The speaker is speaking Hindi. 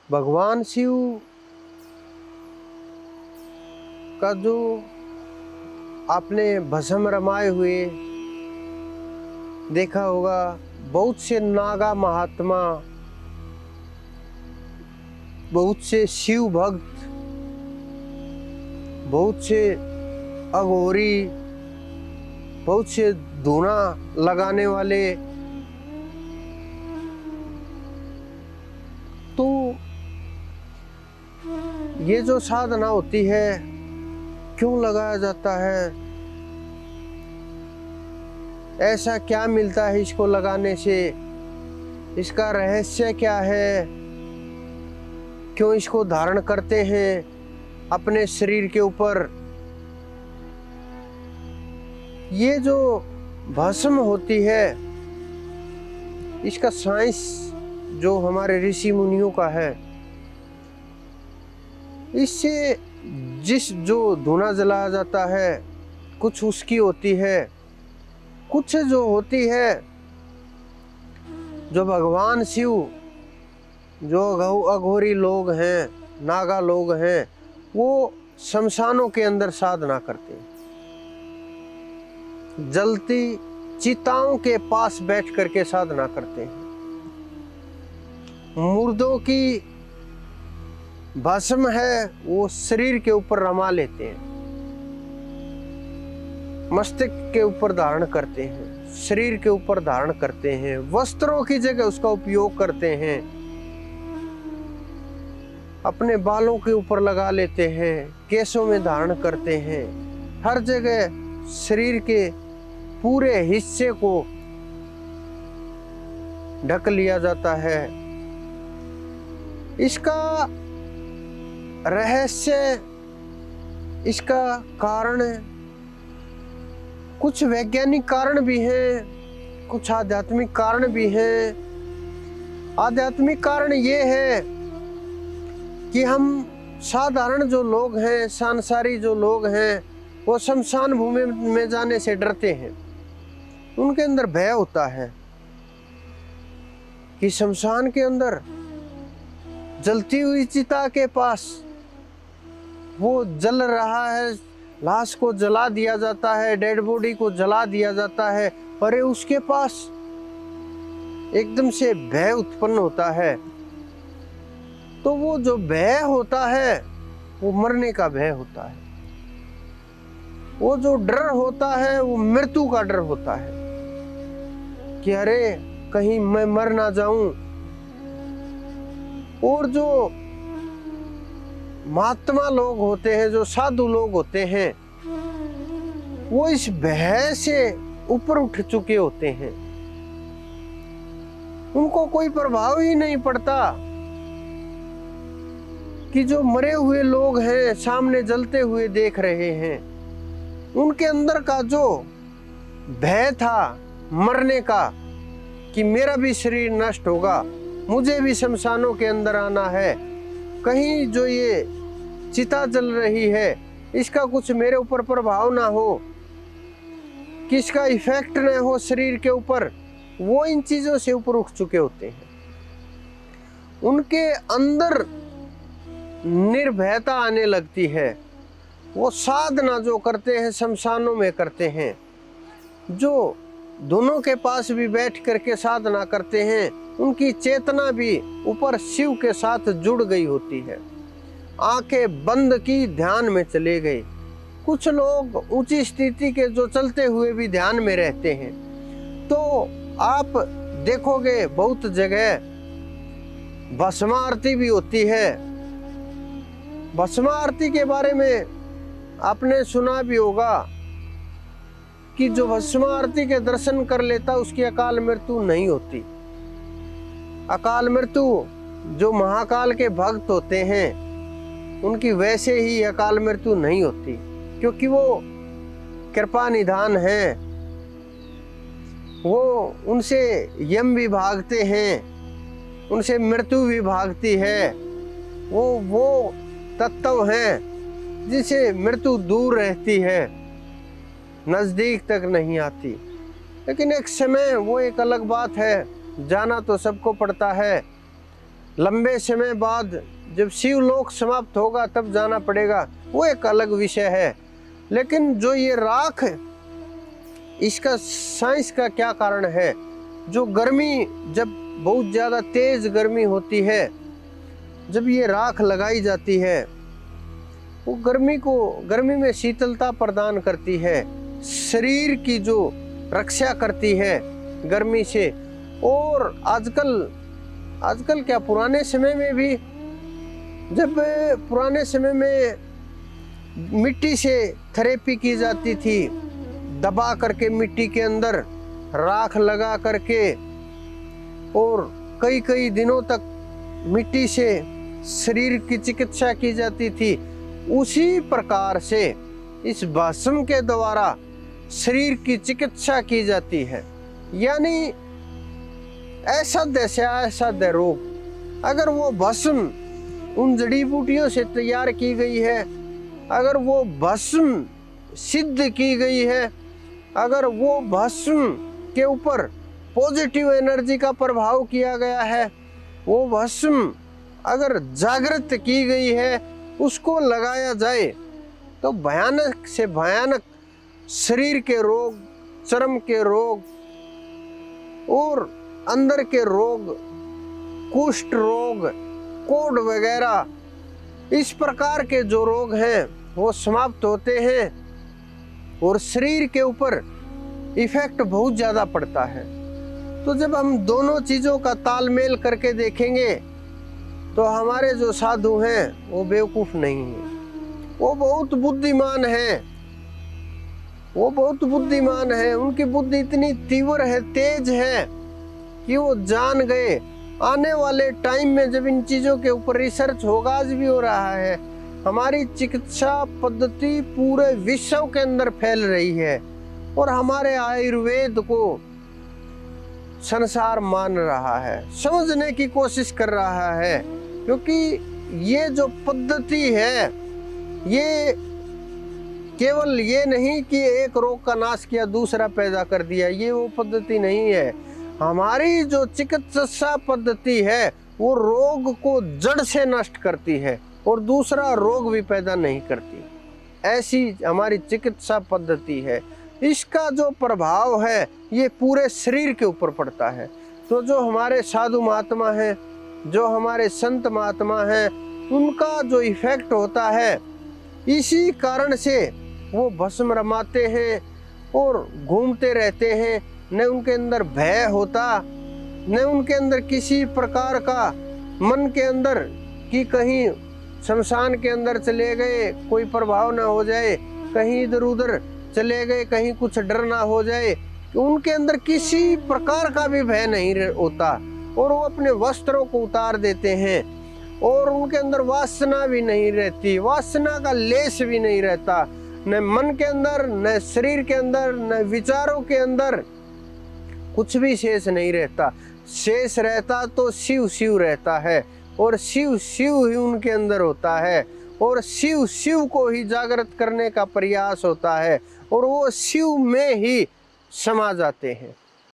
भगवान शिव का जो आपने भस्म रमाए हुए देखा होगा, बहुत से नागा महात्मा, बहुत से शिव भक्त, बहुत से अघोरी, बहुत से धूना लगाने वाले, तो ये जो साधना होती है क्यों लगाया जाता है, ऐसा क्या मिलता है इसको लगाने से, इसका रहस्य क्या है, क्यों इसको धारण करते हैं अपने शरीर के ऊपर। ये जो भस्म होती है इसका साइंस जो हमारे ऋषि मुनियों का है, इससे जिस जो धूना जलाया जाता है कुछ उसकी होती है, कुछ जो होती है जो भगवान शिव, जो अघोरी लोग हैं, नागा लोग हैं, वो शमशानों के अंदर साधना करते हैं, जलती चिताओं के पास बैठ करके साधना करते हैं। मुर्दों की भस्म है वो शरीर के ऊपर रमा लेते हैं, मस्तिष्क के ऊपर धारण करते हैं, शरीर के ऊपर धारण करते हैं, वस्त्रों की जगह उसका उपयोग करते हैं, अपने बालों के ऊपर लगा लेते हैं, केसों में धारण करते हैं, हर जगह शरीर के पूरे हिस्से को ढक लिया जाता है। इसका रहस्य, इसका कारण, कुछ वैज्ञानिक कारण भी हैं, कुछ आध्यात्मिक कारण भी हैं। आध्यात्मिक कारण ये है कि हम साधारण जो लोग हैं, सांसारी जो लोग हैं, वो शमशान भूमि में जाने से डरते हैं। उनके अंदर भय होता है कि शमशान के अंदर जलती हुई चिता के पास वो जल रहा है, लाश को जला दिया जाता है, डेड बॉडी को जला दिया जाता है, पर उसके पास एकदम से भय उत्पन्न होता है। तो वो जो भय होता है वो मरने का भय होता है, वो जो डर होता है वो मृत्यु का डर होता है कि अरे कहीं मैं मर ना जाऊं। और जो महात्मा लोग होते हैं, जो साधु लोग होते हैं, वो इस भय से ऊपर उठ चुके होते हैं, उनको कोई प्रभाव ही नहीं पड़ता कि जो मरे हुए लोग हैं सामने जलते हुए देख रहे हैं। उनके अंदर का जो भय था मरने का कि मेरा भी शरीर नष्ट होगा, मुझे भी शमशानों के अंदर आना है, कहीं जो ये चिता जल रही है इसका कुछ मेरे ऊपर प्रभाव ना हो, कि इसका इफेक्ट ना हो शरीर के ऊपर, वो इन चीजों से ऊपर उठ चुके होते हैं। उनके अंदर निर्भयता आने लगती है। वो साधना जो करते हैं शमशानों में करते हैं, जो दोनों के पास भी बैठ करके साधना करते हैं, उनकी चेतना भी ऊपर शिव के साथ जुड़ गई होती है। आंखें बंद की, ध्यान में चले गए। कुछ लोग ऊंची स्थिति के जो चलते हुए भी ध्यान में रहते हैं, तो आप देखोगे बहुत जगह भस्म आरती भी होती है। भस्म आरती के बारे में आपने सुना भी होगा कि जो भस्म आरती के दर्शन कर लेता उसकी अकाल मृत्यु नहीं होती। अकाल मृत्यु जो महाकाल के भक्त होते हैं उनकी वैसे ही अकाल मृत्यु नहीं होती, क्योंकि वो कृपा निधान है। वो उनसे यम भी भागते हैं, उनसे मृत्यु भी भागती है। वो तत्व हैं जिनसे मृत्यु दूर रहती है, नजदीक तक नहीं आती। लेकिन एक समय वो एक अलग बात है, जाना तो सबको पड़ता है। लंबे समय बाद जब शिवलोक समाप्त होगा तब जाना पड़ेगा, वो एक अलग विषय है। लेकिन जो ये राख, इसका साइंस का क्या कारण है? जो गर्मी, जब बहुत ज़्यादा तेज गर्मी होती है, जब ये राख लगाई जाती है, वो गर्मी में शीतलता प्रदान करती है, शरीर की जो रक्षा करती है गर्मी से। और आजकल क्या, पुराने समय में भी, जब पुराने समय में मिट्टी से थेरेपी की जाती थी, दबा करके मिट्टी के अंदर राख लगा करके, और कई कई दिनों तक मिट्टी से शरीर की चिकित्सा की जाती थी, उसी प्रकार से इस भस्म के द्वारा शरीर की चिकित्सा की जाती है। यानी असाध्य रोग, अगर वो भस्म उन जड़ी बूटियों से तैयार की गई है, अगर वो भस्म सिद्ध की गई है, अगर वो भस्म के ऊपर पॉजिटिव एनर्जी का प्रभाव किया गया है, वो भस्म अगर जागृत की गई है, उसको लगाया जाए तो भयानक से भयानक शरीर के रोग, चर्म के रोग और अंदर के रोग, कुष्ठ रोग, कोढ़ वगैरह, इस प्रकार के जो रोग हैं वो समाप्त होते हैं और शरीर के ऊपर इफेक्ट बहुत ज़्यादा पड़ता है। तो जब हम दोनों चीज़ों का तालमेल करके देखेंगे तो हमारे जो साधु हैं वो बेवकूफ़ नहीं हैं, वो बहुत बुद्धिमान हैं, वो बहुत बुद्धिमान है। उनकी बुद्धि इतनी तीव्र है, तेज है कि वो जान गए आने वाले टाइम में जब इन चीज़ों के ऊपर रिसर्च होगा, आज भी हो रहा है, हमारी चिकित्सा पद्धति पूरे विश्व के अंदर फैल रही है और हमारे आयुर्वेद को संसार मान रहा है, समझने की कोशिश कर रहा है। क्योंकि ये जो पद्धति है, ये केवल ये नहीं कि एक रोग का नाश किया दूसरा पैदा कर दिया, ये वो पद्धति नहीं है। हमारी जो चिकित्सा पद्धति है वो रोग को जड़ से नष्ट करती है और दूसरा रोग भी पैदा नहीं करती, ऐसी हमारी चिकित्सा पद्धति है। इसका जो प्रभाव है ये पूरे शरीर के ऊपर पड़ता है। तो जो हमारे साधु महात्मा हैं, जो हमारे संत महात्मा हैं, उनका जो इफेक्ट होता है, इसी कारण से वो भस्म रमाते हैं और घूमते रहते हैं। न उनके अंदर भय होता, न उनके अंदर किसी प्रकार का मन के अंदर कि कहीं शमशान के अंदर चले गए कोई प्रभाव ना हो जाए, कहीं इधर उधर चले गए कहीं कुछ डर ना हो जाए, उनके अंदर किसी प्रकार का भी भय नहीं होता और वो अपने वस्त्रों को उतार देते हैं और उनके अंदर वासना भी नहीं रहती, वासना का लेस भी नहीं रहता, न मन के अंदर, न शरीर के अंदर, न विचारों के अंदर कुछ भी शेष नहीं रहता। शेष रहता तो शिव शिव रहता है और शिव शिव ही उनके अंदर होता है और शिव शिव को ही जागृत करने का प्रयास होता है और वो शिव में ही समा जाते हैं।